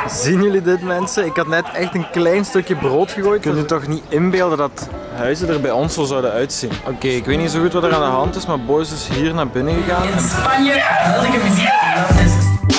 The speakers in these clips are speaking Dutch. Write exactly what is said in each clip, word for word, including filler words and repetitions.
Zien jullie dit, mensen? Ik had net echt een klein stukje brood gegooid. Kun je toch niet inbeelden dat huizen er bij ons zo zouden uitzien? Oké, okay, ik weet niet zo goed wat er aan de hand is, maar Boos is hier naar binnen gegaan. In Spanje, als ik hem zie, dat is...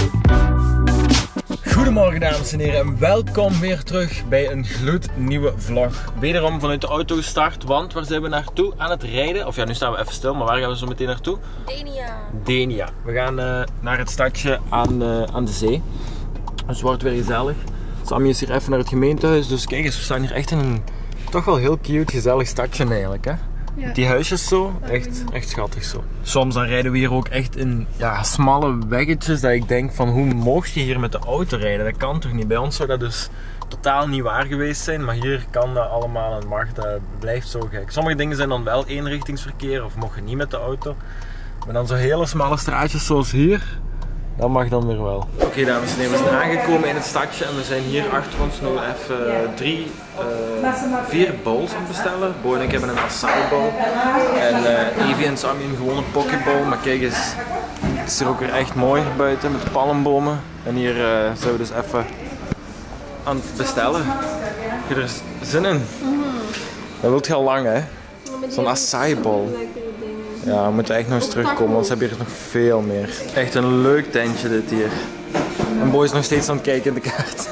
Goedemorgen dames en heren en welkom weer terug bij een gloednieuwe vlog. Wederom vanuit de auto gestart, want waar zijn we naartoe aan het rijden? Of ja, nu staan we even stil, maar waar gaan we zo meteen naartoe? Denia. Denia. We gaan uh, naar het stadje aan, uh, aan de zee. Dus het wordt weer gezellig. Sammy is hier even naar het gemeentehuis, dus kijk eens, we staan hier echt in een toch wel heel cute, gezellig stadje eigenlijk, hè? Ja. Die huisjes zo, echt, echt schattig zo. Soms dan rijden we hier ook echt in ja, smalle weggetjes dat ik denk van hoe mocht je hier met de auto rijden? Dat kan toch niet? Bij ons zou dat dus totaal niet waar geweest zijn, maar hier kan dat allemaal en mag, dat blijft zo gek. Sommige dingen zijn dan wel eenrichtingsverkeer of mogen niet met de auto. Maar dan zo hele smalle straatjes zoals hier, dat mag dan weer wel. Oké okay, dames en heren, we zijn aangekomen in het stadje en we zijn hier achter ons nu even drie, uh, vier bowls aan het bestellen. Bo en ik hebben een acai bowl en uh, Evie en Sammy een gewone pokeball. Maar kijk eens, het is hier ook weer echt mooi buiten met de palmbomen. En hier uh, zijn we dus even aan het bestellen. Heb je er zin in? Dat wilt je al lang, hè? Zo'n acai bowl. Ja, we moeten echt nog eens terugkomen, want ze hebben hier nog veel meer. Echt een leuk tentje dit hier. En Boy is nog steeds aan het kijken in de kaart.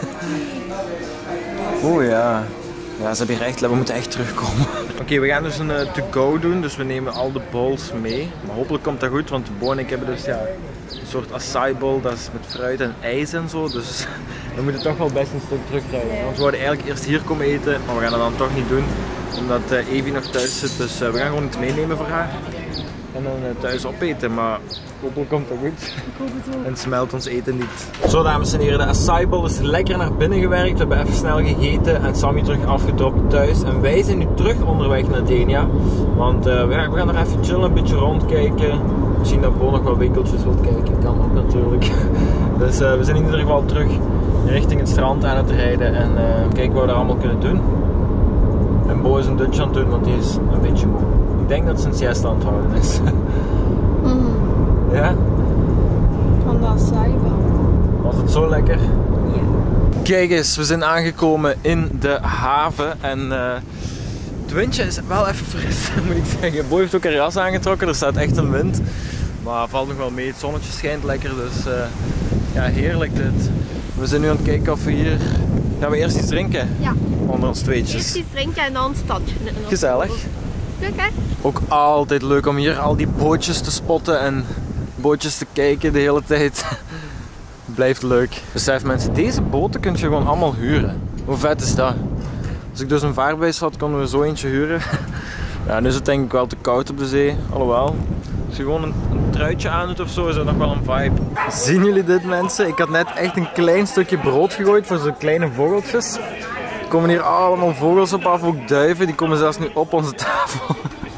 Oeh ja. Ja, ze hebben hier echt, we moeten echt terugkomen. Oké, okay, we gaan dus een uh, to-go doen, dus we nemen al de bowls mee. Maar hopelijk komt dat goed, want Bo en ik hebben dus ja, een soort acai bowl, dat is met fruit en ijs en zo. Dus we moeten toch wel best een stuk terugrijden. Want we wouden eigenlijk eerst hier komen eten, maar we gaan dat dan toch niet doen. Omdat uh, Evie nog thuis zit, dus uh, we gaan gewoon iets meenemen voor haar. En dan uh, thuis opeten, maar hopelijk komt dat goed. Ik hoop het wel. En smelt ons eten niet. Zo dames en heren, de acai bowl is lekker naar binnen gewerkt. We hebben even snel gegeten en Sammy terug afgedropt thuis. En wij zijn nu terug onderweg naar Denia. Want uh, we, gaan, we gaan er even chillen, een beetje rondkijken. Misschien dat Bo nog wat winkeltjes wilt kijken, kan ook natuurlijk. Dus uh, we zijn in ieder geval terug richting het strand aan het rijden. En uh, kijken wat we daar allemaal kunnen doen. En Bo is een dutje aan het doen, want die is een beetje moe. Ik denk dat ze een siesta aan het houden is. Mm. Ja? Van de acai bowl. Was het zo lekker? Ja. Kijk eens, we zijn aangekomen in de haven en uh, het windje is wel even fris, moet ik zeggen. Bo heeft ook een jas aangetrokken, er staat echt een wind. Maar valt nog wel mee, het zonnetje schijnt lekker, dus uh, ja, heerlijk dit. We zijn nu aan het kijken of we hier... Gaan we eerst iets drinken? Ja. Onder ons tweetjes. Eerst iets drinken en dan stadje. Gezellig. Leuk hè? Ook altijd leuk om hier al die bootjes te spotten en bootjes te kijken de hele tijd. Blijft leuk. Besef mensen, deze boten kun je gewoon allemaal huren. Hoe vet is dat? Als ik dus een vaarbewijs had, konden we zo eentje huren. Ja, nu is het denk ik wel te koud op de zee. Alhoewel, als je gewoon een, een truitje aan doet of zo, is dat nog wel een vibe. Zien jullie dit mensen? Ik had net echt een klein stukje brood gegooid voor zo'n kleine vogeltjes. Er komen hier allemaal vogels op af, ook duiven, die komen zelfs nu op onze tafel.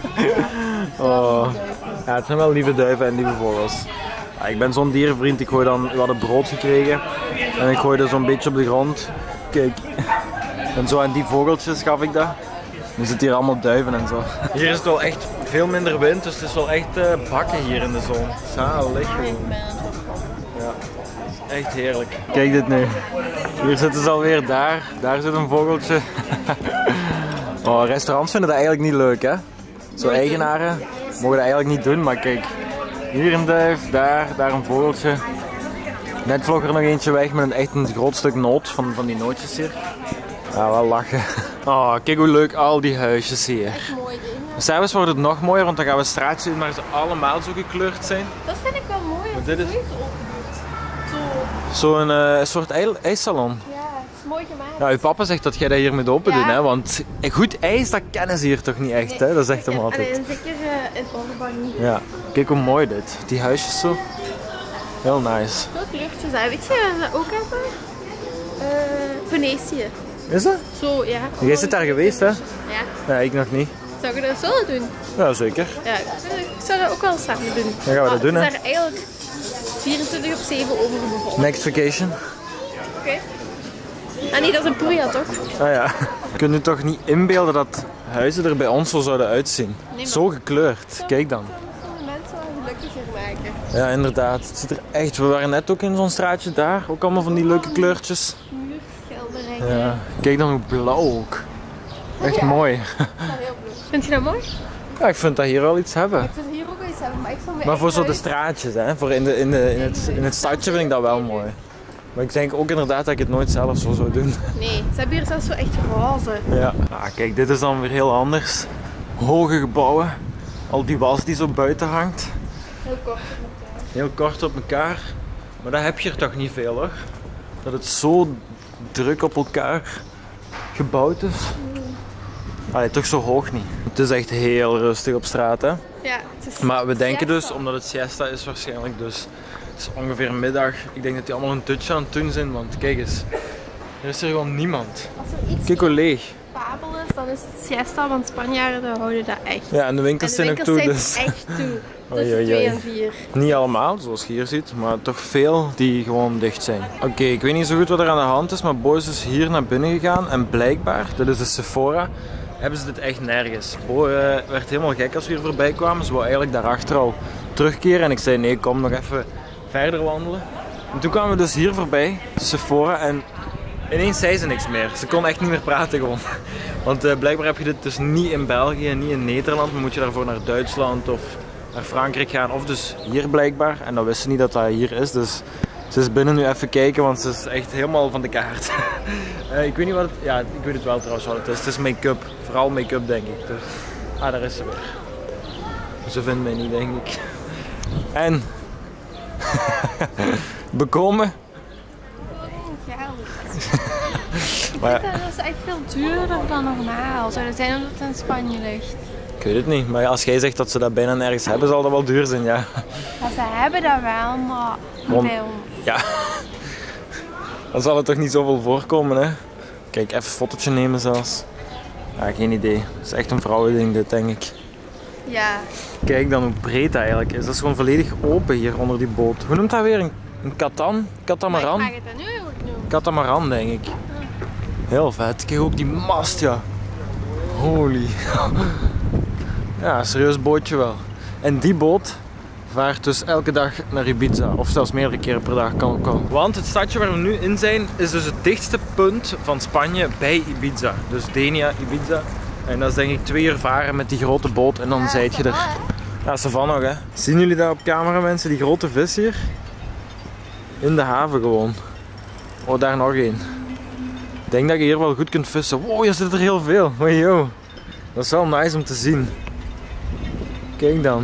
Oh. Ja, het zijn wel lieve duiven en lieve vogels. Ja, ik ben zo'n dierenvriend, ik gooi dan, we hadden brood gekregen en ik gooi zo'n beetje op de grond. Kijk, en zo aan die vogeltjes gaf ik dat. Nu zitten hier allemaal duiven en zo. Hier is het wel echt veel minder wind, dus het is wel echt uh, bakken hier in de zon. Zalig gewoon. Ja, echt heerlijk. Kijk dit nu. Hier zitten ze alweer, daar, daar zit een vogeltje. Oh, restaurants vinden dat eigenlijk niet leuk, hè? Zo eigenaren mogen dat eigenlijk niet doen, maar kijk. Hier een duif, daar, daar een vogeltje. Net vlog er nog eentje weg met een echt een groot stuk noot van, van die nootjes hier. Ja, wel lachen. Oh, kijk hoe leuk al die huisjes hier. Mooi ding. S'avonds wordt het nog mooier, want dan gaan we straatjes in waar ze allemaal zo gekleurd zijn. Dat vind ik wel mooi als dit het is... zoiets open doet. Zo. Zo'n uh, soort ijs ijssalon. Ja, het is mooi gemaakt. Ja, uw papa zegt dat jij dat hier moet open doen, Ja. hè? Want goed ijs, dat kennen ze hier toch niet echt, hè? Dat zegt hem altijd. En zeker uh, in Orban niet. Ja, kijk hoe mooi dit. Die huisjes zo. Heel nice. Veel kleurtjes, hè. Weet je wat we ook hebben? Uh, Venetië. Is dat? Zo, ja. Jij zit daar geweest, hè? Ja. Ja, ik nog niet. Zou je dat zo doen? Ja, zeker. Ja, ik zou dat ook wel samen doen. Dan gaan we dat doen, hè? Het is daar eigenlijk vierentwintig op zeven over bevonden. Next vacation. Oké. Okay. Ah nee, dat is een Puglia toch? Ah ja. Je kunt je toch niet inbeelden dat huizen er bij ons zo zouden uitzien. Nee, zo gekleurd. Kijk dan. De mensen wel gelukkiger maken. Ja, inderdaad. Het ziet er echt... We waren net ook in zo'n straatje daar. Ook allemaal van die leuke kleurtjes. Muurschilderingen. Ja. Kijk dan hoe blauw ook. Echt ja. mooi. Dat is wel heel blauw. Vind je dat mooi? Ja, ik vind dat hier wel iets hebben. Ik vind hier ook iets hebben, maar ik zal me Maar voor echt zo de uit- straatjes, hè. Voor in, de, in, de, in, het, in het stadje vind ik dat wel mooi. Maar ik denk ook inderdaad dat ik het nooit zelf zo zou doen. Nee, ze hebben hier zelfs zo echt roze. Ja. Ah, kijk, dit is dan weer heel anders. Hoge gebouwen. Al die was die zo buiten hangt. Heel kort op elkaar. Heel kort op elkaar. Maar dat heb je er toch niet veel hoor. Dat het zo druk op elkaar gebouwd is. Allee, toch zo hoog niet. Het is echt heel rustig op straat hè. Ja, het is Maar we denken dus, siesta. omdat het siesta is waarschijnlijk, dus het is ongeveer middag. Ik denk dat die allemaal een dutje aan het doen zijn, want kijk eens. Er is er gewoon niemand. Als er iets Kijk hoe leeg. fabel is, dan is het siesta, want Spanjaarden houden dat echt. Ja, en de winkels En de zijn ook winkels toe, zijn dus echt toe. Oei, Tussen oei, twee oei. en vier. niet allemaal, zoals je hier ziet, maar toch veel die gewoon dicht zijn. Oké, ik weet niet zo goed wat er aan de hand is, maar Bo is dus hier naar binnen gegaan en blijkbaar, dit is de Sephora, hebben ze dit echt nergens. Bo uh, werd helemaal gek als we hier voorbij kwamen, ze wou eigenlijk daarachter al terugkeren en ik zei nee, kom nog even verder wandelen. En toen kwamen we dus hier voorbij, Sephora, en ineens zei ze niks meer. Ze kon echt niet meer praten gewoon. Want uh, blijkbaar heb je dit dus niet in België, niet in Nederland, maar moet je daarvoor naar Duitsland of naar Frankrijk gaan, of dus hier blijkbaar. En dan wist ze niet dat dat hier is, dus ze is binnen nu even kijken, want ze is echt helemaal van de kaart. uh, ik weet niet wat het... Ja, ik weet het wel trouwens wat het is. Het is make-up. Vooral make-up denk ik. Dus... Ah, daar is ze weer. Ze vindt mij niet, denk ik. En... bekomen? Maar ja, Dat is echt veel duurder dan normaal. Zou dat zijn omdat het in Spanje ligt? ik weet het niet, maar als jij zegt dat ze dat bijna nergens hebben, zal dat wel duur zijn, ja. Ja, ze hebben dat wel, maar Waarom? veel. Ja. Dan zal het toch niet zoveel voorkomen, hè? Kijk, even een fotootje nemen zelfs. Ja, geen idee. Het is echt een vrouwending dit, denk ik. Ja. Kijk dan hoe breed dat eigenlijk is. Dat is gewoon volledig open hier onder die boot. Hoe noemt dat weer? Een, een katan? Maar Katamaran? ik vraag het aan u hoe ik noem. Katamaran, denk ik. Heel vet. Kijk ook die mast, ja. Holy. Ja, een serieus bootje wel. En die boot vaart dus elke dag naar Ibiza. Of zelfs meerdere keren per dag kan ook al. Want het stadje waar we nu in zijn is dus het dichtste punt van Spanje bij Ibiza. Dus Denia, Ibiza. En dat is denk ik twee uur varen met die grote boot en dan zijt je er. Ja, Savannah nog hè. Zien jullie dat op camera mensen, die grote vis hier? In de haven gewoon. Oh, daar nog één. Ik denk dat je hier wel goed kunt vissen. Wow, hier zit er heel veel. Oh, yo. Dat is wel nice om te zien. Kijk dan.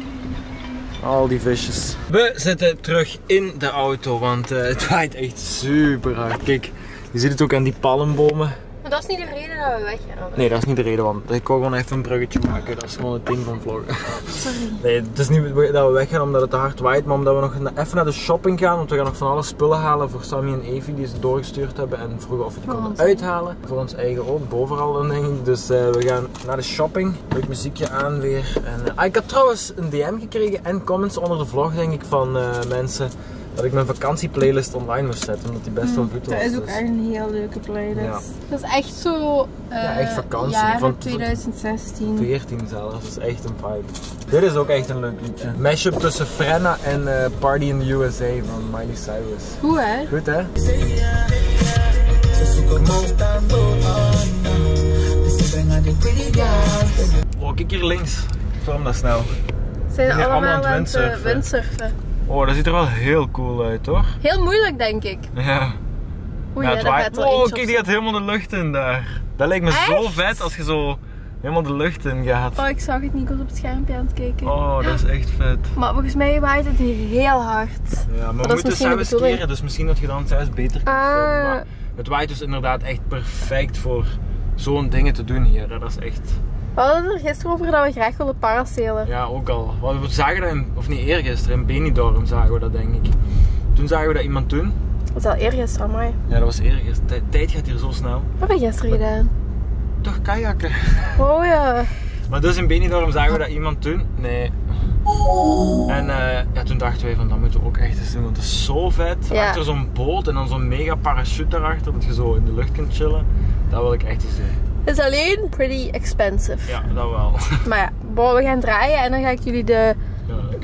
Al die visjes. We zitten terug in de auto, want uh, het waait echt super hard. Kijk, je ziet het ook aan die palmbomen. Maar dat is niet de reden dat we weggaan. Nee, dat is niet de reden, want ik wou gewoon even een bruggetje maken. Dat is gewoon het ding van vloggen. Sorry. Nee, het is niet dat we weggaan omdat het te hard waait, maar omdat we nog even naar de shopping gaan. Want we gaan nog van alle spullen halen voor Sammy en Evie die ze doorgestuurd hebben. En vroegen of we die Voor konden ons. uithalen. Voor ons eigen ook, bovenal dan denk ik. Dus uh, we gaan naar de shopping. Leuk muziekje aan weer. En, uh, ah, ik had trouwens een D M gekregen en comments onder de vlog denk ik van uh, mensen. Dat ik mijn vakantieplaylist online moest zetten, omdat die best wel goed was. Dat is ook dus. echt een heel leuke playlist. Ja. Dat is echt zo... Uh, Ja, echt vakantie. Jaren Van- twintig zestien. veertien zelfs, dat is echt een vibe. Dit is ook echt een leuk liedje. Mashup tussen Frenna en uh, Party in the U S A van Miley Cyrus. Goed hè? Goed hè? Oh, kijk hier links. Ik film dat snel. Zijn zijn allemaal, allemaal aan het aan het uh, windsurfen. windsurfen. Oh, dat ziet er wel heel cool uit hoor. Heel moeilijk denk ik. Ja. Oei, Ja, ja, het daar waait. gaat er Oh, eentje kijk, op die gaat helemaal de lucht in daar. Dat lijkt me zo Echt? vet als je zo helemaal de lucht in gaat. Oh, ik zag het niet, ik was op het schermpje aan het kijken. Oh, dat is echt vet. Maar volgens mij waait het hier heel hard. Ja, maar dat we is moeten misschien de zelfs bedoeling. keren, dus misschien dat je dan zelfs beter kunt Ah. filmen. Maar het waait dus inderdaad echt perfect voor zo'n dingen te doen hier. Dat is echt... We hadden het er gisteren over dat we graag willen paracelen. Ja, ook al. Want we zagen dat in, of niet eergisteren, in Benidorm zagen we dat denk ik. Toen zagen we dat iemand doen. Dat is al eergisteren, amai. Ja, dat was eergisteren. De tijd gaat hier zo snel. Wat heb je gisteren gedaan? Toch kajakken. Oh ja. Maar dus in Benidorm zagen we dat iemand doen. Nee. En uh, ja, toen dachten wij van dat moeten we ook echt eens doen, want het is zo vet. Ja. Achter zo'n boot en dan zo'n mega parachute daarachter, dat je zo in de lucht kunt chillen. Dat wil ik echt eens doen. Het is alleen pretty expensive. Ja, dat wel. Maar ja, bon, we gaan draaien en dan ga ik jullie de Ja, dan kun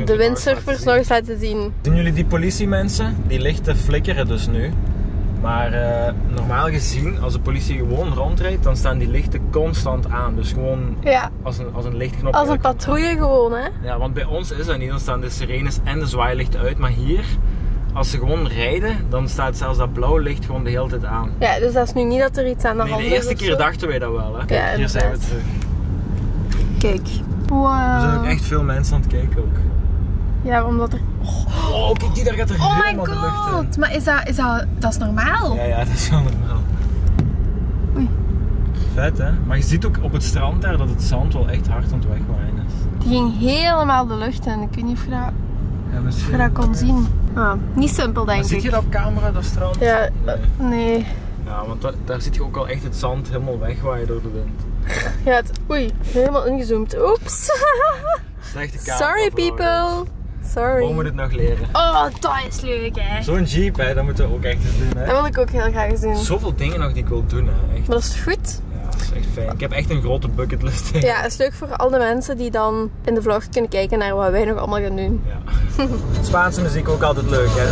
kunt de u nog eens laten windsurfers zien. nog eens laten zien. Zien jullie die politiemensen? Die lichten flikkeren dus nu. Maar uh, normaal gezien, als de politie gewoon rondrijdt, dan staan die lichten constant aan. Dus gewoon Ja, als een, als een lichtknop. als een patrouille gewoon, hè. Ja, want bij ons is dat niet. Dan staan de sirenes en de zwaailichten uit. Maar hier, als ze gewoon rijden, dan staat zelfs dat blauwe licht gewoon de hele tijd aan. Ja, dus dat is nu niet dat er iets aan de Nee, hand de is. eerste of keer zo. dachten wij dat wel. Hè. Kijk, Ja, hier zijn we inderdaad. terug. Kijk. Er zijn ook Wow. echt veel mensen aan het kijken ook. Ja, omdat er... Oh, kijk, die daar gaat er Oh my helemaal de lucht in. god, maar is dat, is dat, dat is normaal? Ja, ja, dat is wel normaal. Oei. Vet, hè? Maar je ziet ook op het strand daar dat het zand wel echt hard aan het wegwaaien is. Die ging helemaal de lucht in. Ik weet niet of je dat, Ja, of misschien. je dat kon zien. Ah, niet simpel, denk Maar zie ik. je dat op camera, dat strand? Ja, Nee. nee. Ja, want da- daar zit je ook al echt het zand helemaal wegwaaien door de wind. Ja, het, oei, helemaal ingezoomd. Oeps. Slechte camera. Sorry, people. Sorry. Hoe moet het nog leren? Oh, dat is leuk, hè. Zo'n jeep, hè, dat moeten we ook echt eens doen, hè? Dat wil ik ook heel graag zien. Zoveel dingen nog die ik wil doen, hè. Echt. Maar dat is goed. Ja, dat is echt fijn. Ik heb echt een grote bucketlist. Hè. Ja, het is leuk voor al de mensen die dan in de vlog kunnen kijken naar wat wij nog allemaal gaan doen. Ja. Spaanse muziek ook altijd leuk, hè.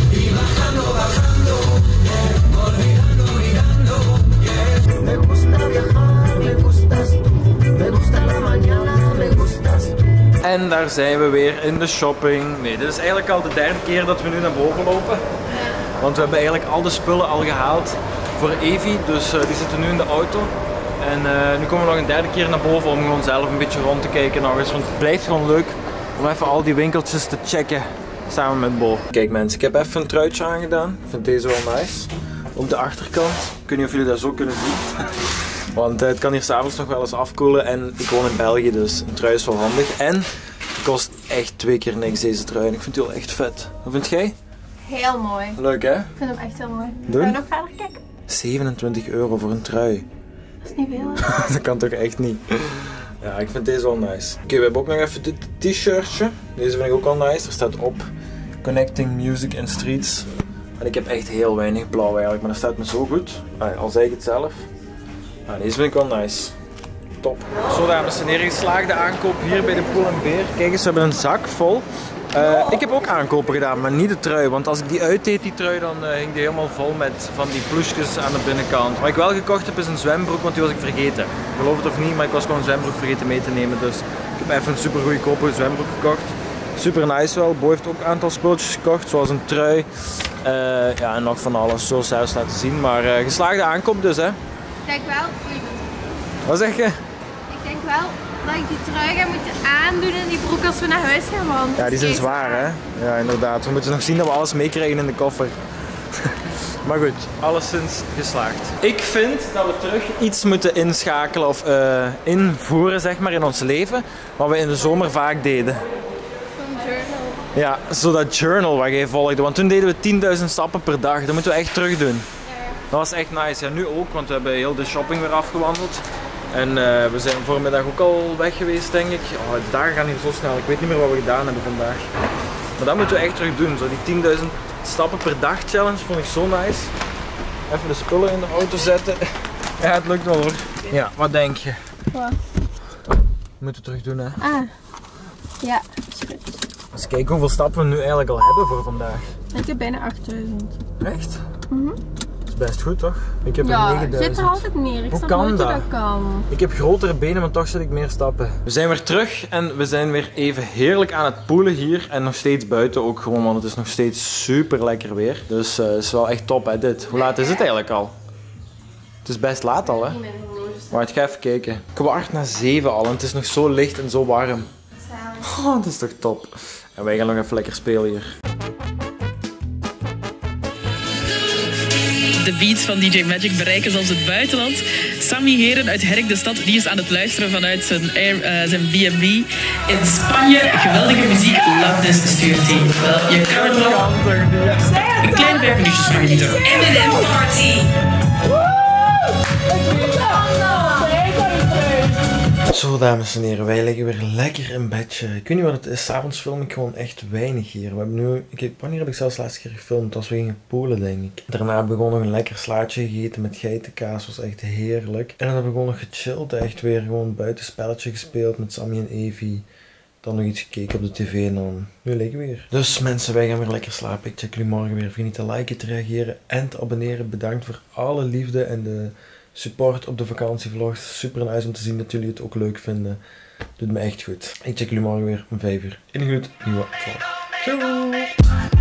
En daar zijn we weer in de shopping. Nee, dit is eigenlijk al de derde keer dat we nu naar boven lopen. Want we hebben eigenlijk al de spullen al gehaald voor Evie. Dus uh, die zitten nu in de auto. En uh, nu komen we nog een derde keer naar boven om gewoon zelf een beetje rond te kijken nog eens. Want het blijft gewoon leuk om even al die winkeltjes te checken samen met Bo. Kijk mensen, ik heb even een truitje aangedaan. Ik vind deze wel nice. Op de achterkant. Ik weet niet of jullie dat zo kunnen zien. Want uh, het kan hier s'avonds nog wel eens afkoelen. En ik woon in België, dus een trui is wel handig. En het kost echt twee keer niks deze trui. En ik vind die wel echt vet. Wat vind jij? Heel mooi. Leuk hè? Ik vind hem echt heel mooi. Doen? Ga je nog verder kijken? zevenentwintig euro voor een trui. Dat is niet veel, hè? Dat kan toch echt niet. Ja, ik vind deze wel nice. Oké, okay, we hebben ook nog even dit t-shirtje. Deze vind ik ook wel nice. Er staat op Connecting Music and Streets. En ik heb echt heel weinig blauw eigenlijk, maar dat staat me zo goed. Ah, al zei ik het zelf. Ah, deze vind ik wel nice. Top. Zo dames en heren, geslaagde aankoop hier bij de Poel en Beer. Kijk eens, we hebben een zak vol. Uh, ik heb ook aankopen gedaan, maar niet de trui. Want als ik die uitdeed, die trui, dan uh, ging die helemaal vol met van die ploesjes aan de binnenkant. Wat ik wel gekocht heb is een zwembroek, want die was ik vergeten. Geloof het of niet, maar ik was gewoon een zwembroek vergeten mee te nemen. Dus ik heb even een super goedkope zwembroek gekocht. Super nice wel. Bo heeft ook een aantal spulletjes gekocht, zoals een trui. Uh, ja, en nog van alles. Zo zelfs laten zien. Maar uh, geslaagde aankoop dus, hè. Ik denk wel... Wat zeg je? Ik denk wel dat ik die trui ga moeten aandoen en die broek als we naar huis gaan, want... Ja, die zijn zwaar, hè? Ja, inderdaad. We moeten nog zien dat we alles meekrijgen in de koffer. Maar goed, alleszins geslaagd. Ik vind dat we terug iets moeten inschakelen of uh, invoeren, zeg maar, in ons leven. Wat we in de zomer vaak deden. Zo'n journal. Ja, zo dat journal wat jij volgde. Want toen deden we tienduizend stappen per dag. Dat moeten we echt terug doen. Dat was echt nice. Ja, nu ook, want we hebben heel de shopping weer afgewandeld. En uh, we zijn voormiddag ook al weg geweest, denk ik. Oh, de dagen gaan hier zo snel. Ik weet niet meer wat we gedaan hebben vandaag. Maar dat moeten we echt terug doen. Zo die tienduizend stappen per dag challenge vond ik zo nice. Even de spullen in de auto zetten. Ja, het lukt wel hoor. Ja, wat denk je? Wat? We moeten terug doen, hè. Ah. Ja, is goed. Eens kijken hoeveel stappen we nu eigenlijk al hebben voor vandaag. Ik heb bijna achtduizend. Echt? Mhm. Dat is best goed toch? Ik heb er Ja, negenduizend. zit er altijd meer. Ik Hoe snap kan nooit hoe dat? dat kan. Ik heb grotere benen, maar toch zet ik meer stappen. We zijn weer terug en we zijn weer even heerlijk aan het poelen hier. En nog steeds buiten ook gewoon, want het is nog steeds super lekker weer. Dus uh, het is wel echt top hè, dit. Hoe laat is het eigenlijk al? Het is best laat al hè. Maar ik ga even kijken. Kwart na zeven al en het is nog zo licht en zo warm. Oh, dat is toch top. En wij gaan nog even lekker spelen hier. De beats van D J Magic bereiken zelfs het buitenland. Sammy Heren uit Herk de Stad die is aan het luisteren vanuit zijn, Air, uh, zijn B en B in Spanje. Geweldige muziek, love this, stuurt hij. Wel, je kan het nog een kleine vijf minuutjes maar genieten. Eminem Party! Zo dames en heren, wij liggen weer lekker in bedje. Ik weet niet wat het is, 's avonds film ik gewoon echt weinig hier. We hebben nu, ik, wanneer heb ik zelfs de laatste keer gefilmd? Als we gingen poelen denk ik. Daarna hebben we gewoon nog een lekker slaatje gegeten met geitenkaas, was echt heerlijk. En dan hebben we gewoon nog gechilled, echt weer gewoon buiten spelletje gespeeld met Sammy en Evie. Dan nog iets gekeken op de tv en dan nu liggen we weer. Dus mensen, wij gaan weer lekker slapen. Ik check jullie morgen weer. Vergeet niet te liken, te reageren en te abonneren. Bedankt voor alle liefde en de support op de vakantievlogs. Super nice om te zien dat jullie het ook leuk vinden. Doet me echt goed. Ik check jullie morgen weer om vijf uur in een goed nieuwe vlog. Ciao!